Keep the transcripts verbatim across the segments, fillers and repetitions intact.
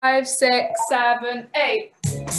Five, six, seven, eight.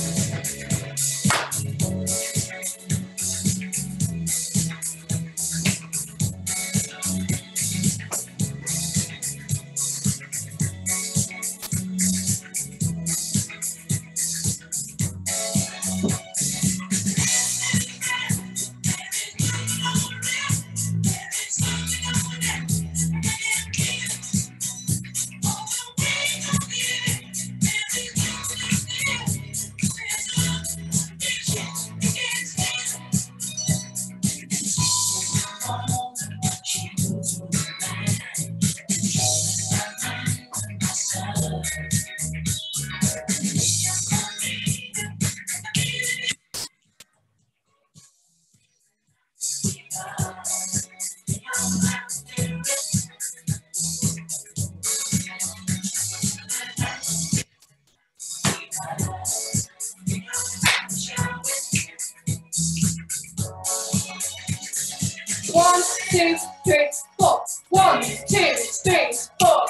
One, two, three, four. One, two, three, four.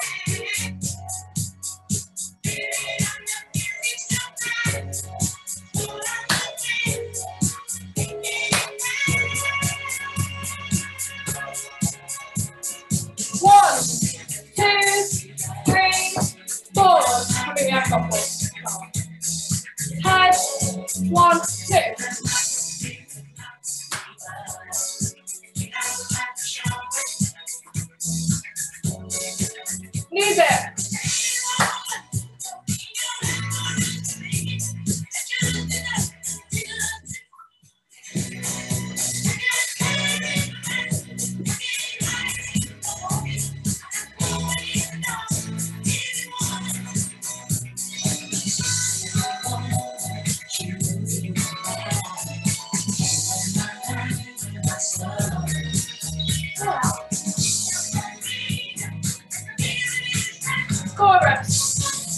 One, two, three, four. How many I've got four? Head, one, two. Knees it. Four reps.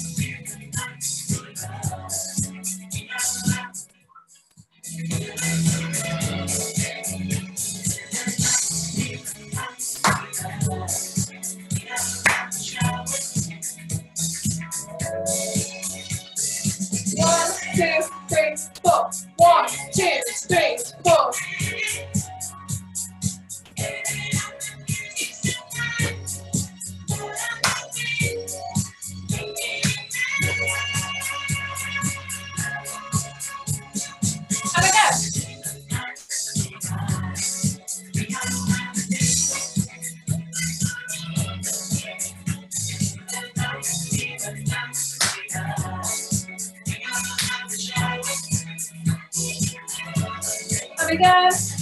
One, two, three, four. One, two, three, four. And again. And again.